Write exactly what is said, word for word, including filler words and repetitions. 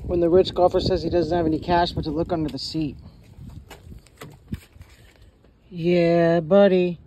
When the rich golfer says he doesn't have any cash, but to look under the seat. Yeah, buddy.